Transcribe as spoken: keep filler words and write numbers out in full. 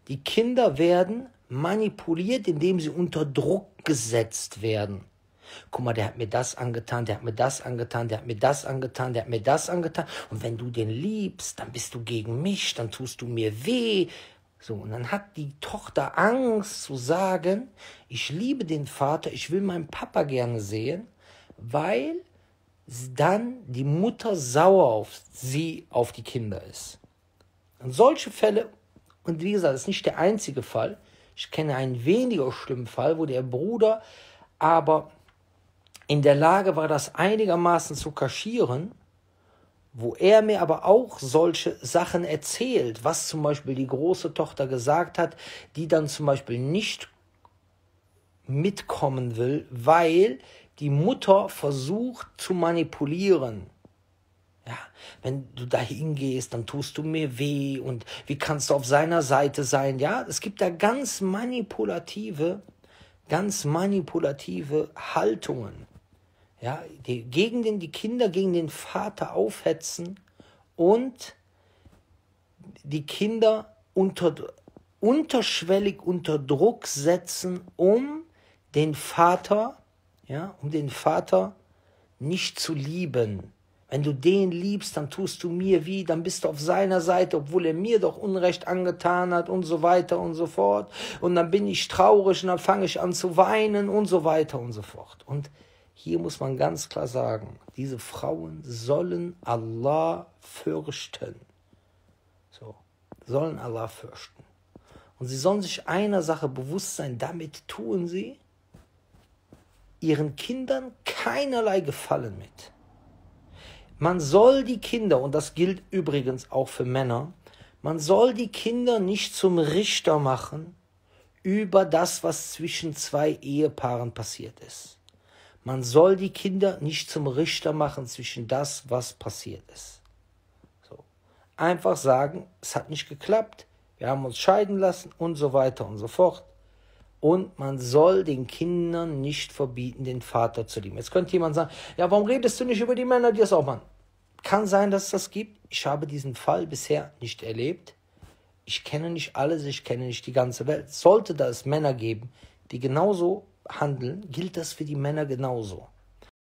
Die Kinder werden manipuliert, indem sie unter Druck gesetzt werden. Guck mal, der hat mir das angetan, der hat mir das angetan, der hat mir das angetan, der hat mir das angetan. Und wenn du den liebst, dann bist du gegen mich, dann tust du mir weh. So, und dann hat die Tochter Angst zu sagen, ich liebe den Vater, ich will meinen Papa gerne sehen, weil dann die Mutter sauer auf sie, auf die Kinder ist. Und solche Fälle, und wie gesagt, das ist nicht der einzige Fall, ich kenne einen weniger schlimmen Fall, wo der Bruder aber in der Lage war, das einigermaßen zu kaschieren, wo er mir aber auch solche Sachen erzählt, was zum Beispiel die große Tochter gesagt hat, die dann zum Beispiel nicht mitkommen will, weil die Mutter versucht zu manipulieren. Ja, wenn du da hingehst, dann tust du mir weh und wie kannst du auf seiner Seite sein? Ja, es gibt da ganz manipulative, ganz manipulative Haltungen. Ja, die, gegen den, die Kinder gegen den Vater aufhetzen und die Kinder unter, unterschwellig unter Druck setzen, um den Vater, ja, um den Vater nicht zu lieben. Wenn du den liebst, dann tust du mir wie, dann bist du auf seiner Seite, obwohl er mir doch Unrecht angetan hat und so weiter und so fort. Und dann bin ich traurig und dann fange ich an zu weinen und so weiter und so fort. Und hier muss man ganz klar sagen, diese Frauen sollen Allah fürchten. So, sollen Allah fürchten. Und sie sollen sich einer Sache bewusst sein, damit tun sie ihren Kindern keinerlei Gefallen mit. Man soll die Kinder, und das gilt übrigens auch für Männer, man soll die Kinder nicht zum Richter machen über das, was zwischen zwei Ehepaaren passiert ist. Man soll die Kinder nicht zum Richter machen zwischen das, was passiert ist. So. Einfach sagen, es hat nicht geklappt, wir haben uns scheiden lassen und so weiter und so fort. Und man soll den Kindern nicht verbieten, den Vater zu lieben. Jetzt könnte jemand sagen, ja, warum redest du nicht über die Männer, die das auch machen? Kann sein, dass es das gibt. Ich habe diesen Fall bisher nicht erlebt. Ich kenne nicht alles, ich kenne nicht die ganze Welt. Sollte da es Männer geben, die genauso handeln, gilt das für die Männer genauso.